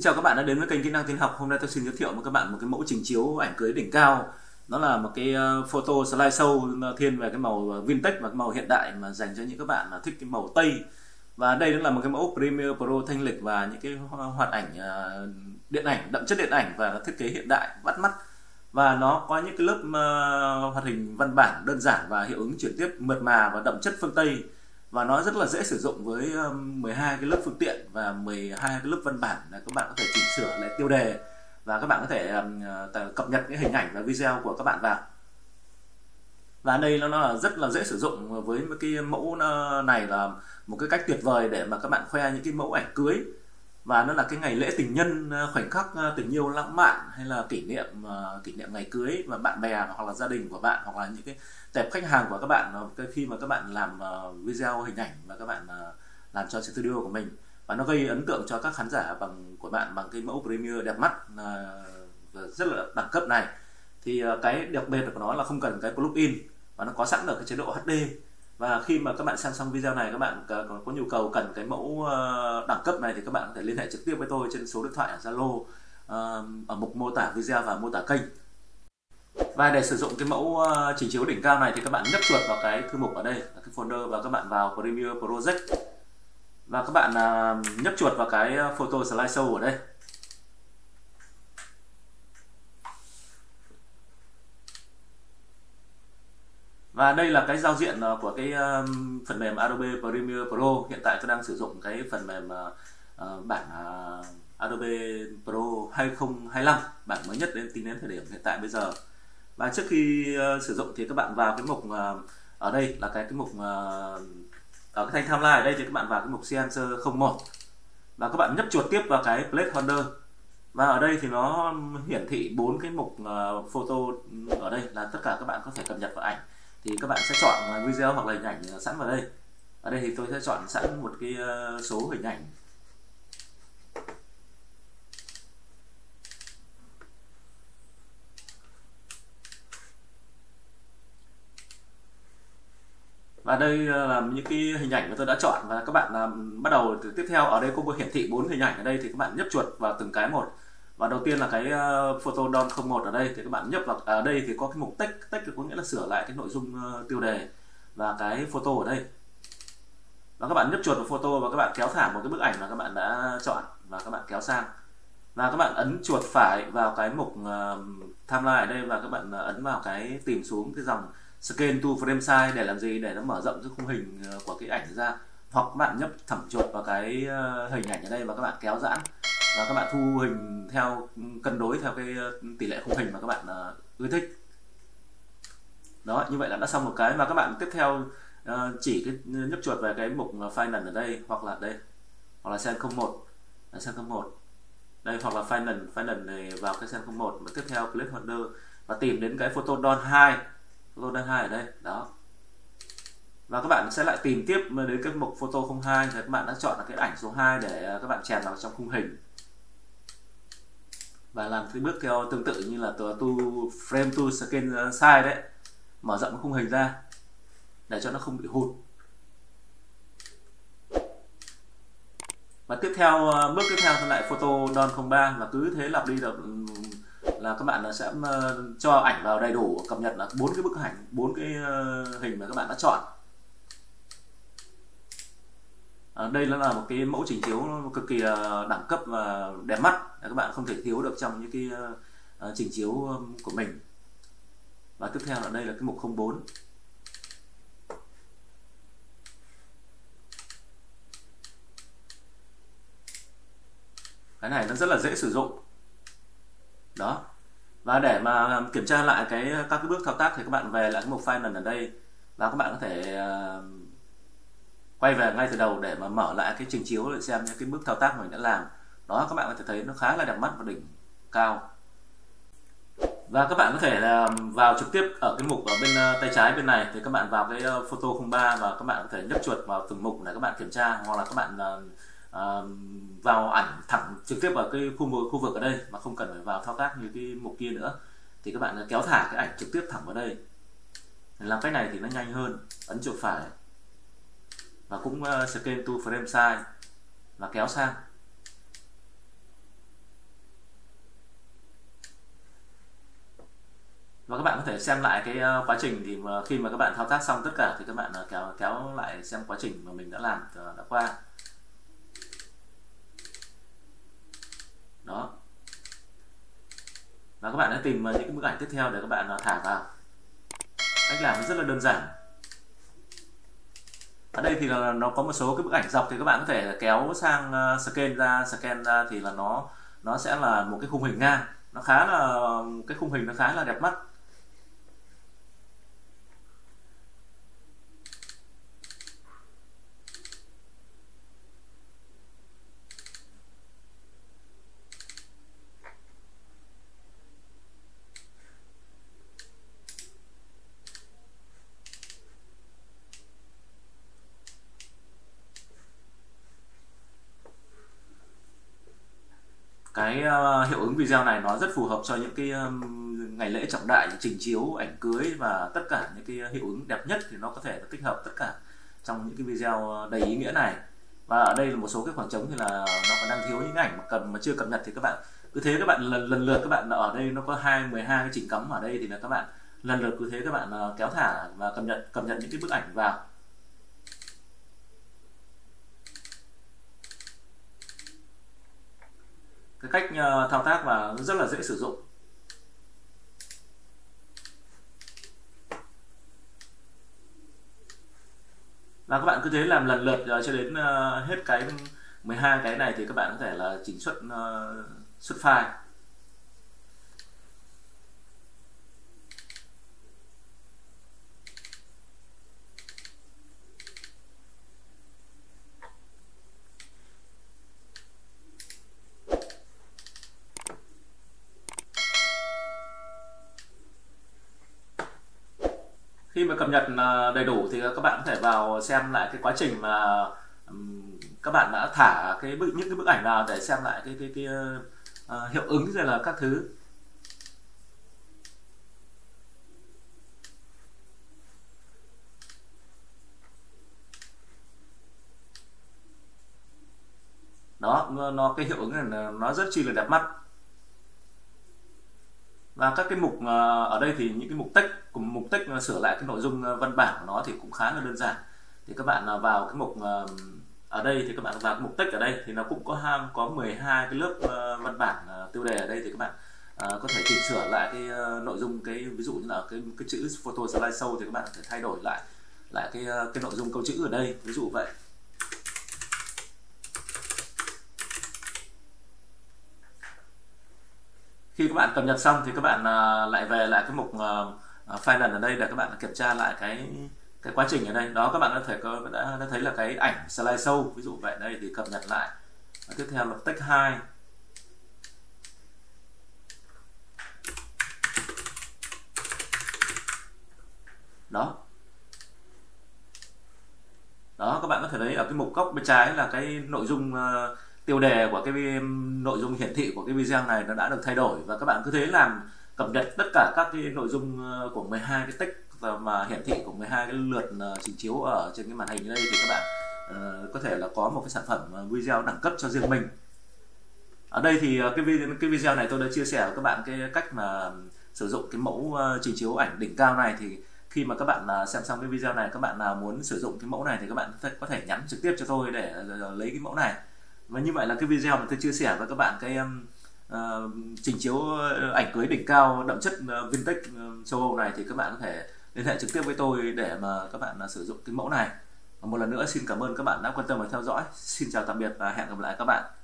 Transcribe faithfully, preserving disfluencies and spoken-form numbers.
Xin chào các bạn đã đến với kênh Kỹ năng tin học. Hôm nay tôi xin giới thiệu với các bạn một cái mẫu trình chiếu ảnh cưới đỉnh cao. Nó là một cái photo slideshow thiên về cái màu vintage và cái màu hiện đại mà dành cho những các bạn mà thích cái màu tây. Và đây là một cái mẫu Premiere Pro thanh lịch và những cái hoạt ảnh điện ảnh, đậm chất điện ảnh và thiết kế hiện đại bắt mắt. Và nó có những cái lớp hoạt hình văn bản đơn giản và hiệu ứng chuyển tiếp mượt mà và đậm chất phương Tây. Và nó rất là dễ sử dụng với mười hai cái lớp phương tiện và mười hai cái lớp văn bản là các bạn có thể chỉnh sửa lại tiêu đề và các bạn có thể cập nhật cái hình ảnh và video của các bạn vào. Và đây nó là rất là dễ sử dụng với cái mẫu này, là một cái cách tuyệt vời để mà các bạn khoe những cái mẫu ảnh cưới. Và nó là cái ngày lễ tình nhân, khoảnh khắc tình yêu lãng mạn, hay là kỷ niệm kỷ niệm ngày cưới và bạn bè hoặc là gia đình của bạn, hoặc là những cái tệp khách hàng của các bạn khi mà các bạn làm video hình ảnh và các bạn làm cho studio của mình, và nó gây ấn tượng cho các khán giả bằng của bạn bằng cái mẫu Premiere đẹp mắt rất là đẳng cấp này. Thì cái đặc biệt của nó là không cần cái plugin và nó có sẵn được cái chế độ hát đê. Và khi mà các bạn xem xong video này, các bạn có nhu cầu cần cái mẫu đẳng cấp này thì các bạn có thể liên hệ trực tiếp với tôi trên số điện thoại ở Zalo ở mục mô tả video và mô tả kênh. Và để sử dụng cái mẫu trình chiếu đỉnh cao này thì các bạn nhấp chuột vào cái thư mục ở đây, cái folder, và các bạn vào Premiere Project và các bạn nhấp chuột vào cái photo slideshow ở đây. Và đây là cái giao diện của cái phần mềm Adobe Premiere Pro. Hiện tại tôi đang sử dụng cái phần mềm bản Adobe Pro hai không hai lăm, bản mới nhất đến tính đến thời điểm hiện tại bây giờ. Và trước khi sử dụng thì các bạn vào cái mục ở đây là cái cái mục ở cái thanh timeline ở đây thì các bạn vào cái mục Sequencer không một và các bạn nhấp chuột tiếp vào cái placeholder. Và ở đây thì nó hiển thị bốn cái mục photo, ở đây là tất cả các bạn có thể cập nhật vào ảnh. Thì các bạn sẽ chọn video hoặc là hình ảnh sẵn vào đây. Ở đây thì tôi sẽ chọn sẵn một cái số hình ảnh. Và đây là những cái hình ảnh mà tôi đã chọn, và các bạn bắt đầu từ tiếp theo. Ở đây có hiển thị bốn hình ảnh ở đây thì các bạn nhấp chuột vào từng cái một. Và đầu tiên là cái photo don không một ở đây thì các bạn nhấp vào. Ở đây thì có cái mục text, text có nghĩa là sửa lại cái nội dung tiêu đề và cái photo ở đây. Và các bạn nhấp chuột vào photo và các bạn kéo thẳng một cái bức ảnh mà các bạn đã chọn và các bạn kéo sang. Và các bạn ấn chuột phải vào cái mục timeline ở đây và các bạn ấn vào cái tìm xuống cái dòng Scale to Frame Size để làm gì? Để nó mở rộng cái khung hình của cái ảnh ra. Hoặc các bạn nhấp thẳng chuột vào cái hình ảnh ở đây và các bạn kéo giãn và các bạn thu hình theo cân đối theo cái tỷ lệ khung hình mà các bạn ưa thích. Đó, như vậy là đã xong một cái. Và các bạn tiếp theo chỉ cái nhấp chuột về cái mục Final ở đây, hoặc là đây, hoặc là Sen không một, Sen không một đây, hoặc là Final, Final này vào cái Sen không một và tiếp theo placeholder và tìm đến cái photo don hai, photo don hai ở đây. Đó. Và các bạn sẽ lại tìm tiếp đến cái mục photo không hai thì các bạn đã chọn là cái ảnh số hai để các bạn chèn vào trong khung hình. Và làm cái bước theo tương tự như là to frame to scale size đấy, mở rộng khung hình ra để cho nó không bị hụt. Và tiếp theo, bước tiếp theo lại photo don không ba, và cứ thế lặp đi được là các bạn sẽ cho ảnh vào đầy đủ, cập nhật là bốn cái bức ảnh, bốn cái hình mà các bạn đã chọn. À, đây nó là một cái mẫu trình chiếu cực kỳ đẳng cấp và đẹp mắt, các bạn không thể thiếu được trong những cái uh, trình chiếu của mình. Và tiếp theo là đây là cái mục không bốn. Cái này nó rất là dễ sử dụng. Đó. Và để mà kiểm tra lại cái các cái bước thao tác thì các bạn về lại cái mục Final ở đây và các bạn có thể uh, quay về ngay từ đầu để mà mở lại cái trình chiếu để xem những cái bước thao tác mình đã làm. Đó, các bạn có thể thấy nó khá là đẹp mắt và đỉnh cao. Và các bạn có thể là vào trực tiếp ở cái mục ở bên tay trái bên này thì các bạn vào cái photo không ba và các bạn có thể nhấp chuột vào từng mục để các bạn kiểm tra, hoặc là các bạn uh, vào ảnh thẳng trực tiếp vào cái khu vực khu vực ở đây mà không cần phải vào thao tác như cái mục kia nữa. Thì các bạn kéo thả cái ảnh trực tiếp thẳng vào đây. Làm cách này thì nó nhanh hơn. Ấn chuột phải và cũng uh, Scale to Frame Size và kéo sang. Và các bạn có thể xem lại cái uh, quá trình, thì mà khi mà các bạn thao tác xong tất cả thì các bạn uh, kéo kéo lại xem quá trình mà mình đã làm uh, đã qua. Đó. Và các bạn hãy tìm uh, những cái bức ảnh tiếp theo để các bạn uh, thả vào. Cách làm rất là đơn giản. Ở đây thì là nó có một số cái bức ảnh dọc thì các bạn có thể kéo sang uh, scan ra, scan ra thì là nó nó sẽ là một cái khung hình ngang, nó khá là cái khung hình nó khá là đẹp mắt. Cái uh, hiệu ứng video này nó rất phù hợp cho những cái um, ngày lễ trọng đại, trình chiếu ảnh cưới và tất cả những cái hiệu ứng đẹp nhất thì nó có thể tích hợp tất cả trong những cái video đầy ý nghĩa này. Và ở đây là một số cái khoảng trống thì là nó còn đang thiếu những ảnh mà cầm mà chưa cập nhật, thì các bạn cứ thế các bạn lần lần lượt các bạn ở đây nó có hai mười hai cái chỉnh cắm ở đây, thì là các bạn lần lượt cứ thế các bạn uh, kéo thả và cập nhật cập nhật những cái bức ảnh vào. Cái cách uh, thao tác và rất là dễ sử dụng. Và các bạn cứ thế làm lần lượt uh, cho đến uh, hết cái mười hai cái này thì các bạn có thể là chỉnh xuất uh, xuất file. Khi mà cập nhật đầy đủ thì các bạn có thể vào xem lại cái quá trình mà các bạn đã thả cái bức những cái bức ảnh nào để xem lại cái cái, cái, cái uh, hiệu ứng rồi là các thứ. Đó, nó cái hiệu ứng này nó rất chi là đẹp mắt. Và các cái mục ở đây thì những cái mục text cùng mục text sửa lại cái nội dung văn bản của nó thì cũng khá là đơn giản. Thì các bạn vào cái mục ở đây thì các bạn vào cái mục text ở đây thì nó cũng có ham có mười hai cái lớp văn bản tiêu đề ở đây, thì các bạn có thể chỉnh sửa lại cái nội dung, cái ví dụ như là cái cái chữ photo slideshow thì các bạn có thể thay đổi lại lại cái cái nội dung câu chữ ở đây, ví dụ vậy. Khi các bạn cập nhật xong thì các bạn lại về lại cái mục file ở đây để các bạn kiểm tra lại cái cái quá trình ở đây. Đó, các bạn có thể có đã, đã thấy là cái ảnh slideshow ví dụ vậy. Đây thì cập nhật lại. Và tiếp theo là text hai. Đó. Đó, các bạn có thể thấy ở cái mục góc bên trái là cái nội dung uh, tiêu đề của cái nội dung hiển thị của cái video này nó đã được thay đổi, và các bạn cứ thế làm cập nhật tất cả các cái nội dung của mười hai cái text mà hiển thị của mười hai cái lượt trình chiếu ở trên cái màn hình đây, thì các bạn uh, có thể là có một cái sản phẩm video đẳng cấp cho riêng mình. Ở đây thì cái video, cái video này tôi đã chia sẻ với các bạn cái cách mà sử dụng cái mẫu uh, trình chiếu ảnh đỉnh cao này. Thì khi mà các bạn uh, xem xong cái video này, các bạn nào muốn sử dụng cái mẫu này thì các bạn có thể nhắn trực tiếp cho tôi để uh, lấy cái mẫu này. Và như vậy là cái video mà tôi chia sẻ với các bạn cái um, uh, trình chiếu ảnh cưới đỉnh cao đậm chất uh, vintage uh, châu Âu này, thì các bạn có thể liên hệ trực tiếp với tôi để mà các bạn uh, sử dụng cái mẫu này. Và một lần nữa xin cảm ơn các bạn đã quan tâm và theo dõi. Xin chào tạm biệt và hẹn gặp lại các bạn.